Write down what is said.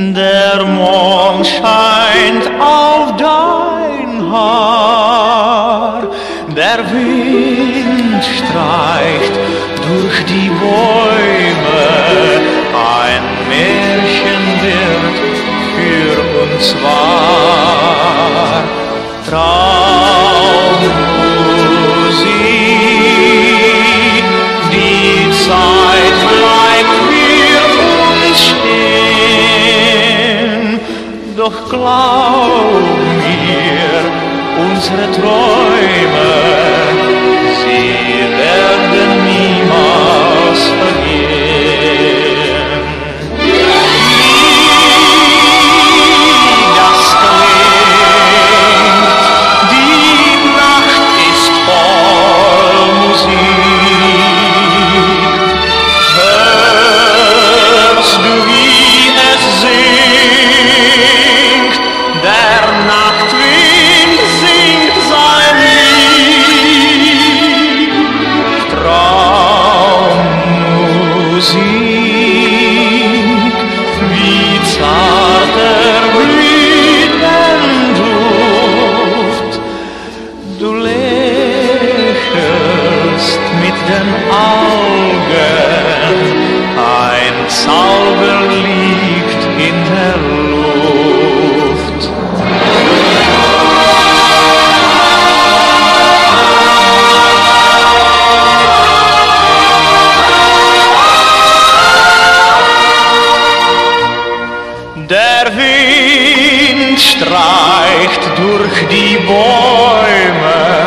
Der Mond scheint auf dein Haar, der Wind streicht durch die Bäume, ein Märchen wird für uns wahr. Traummusik, die Zeit bleibt für uns stehen, doch glaub mir, unsere Träume, sie werden niemals vergehen. Wie das klingt, die Nacht ist voll Musik. Hörst du, wie es singt? Der Nachtwind singt sein Lied. Traummusik, wie zarter Blütenduft. Du lächelst mit den Augen, ein Zauber liegt in der Luft. Der Wind streicht durch die Bäume,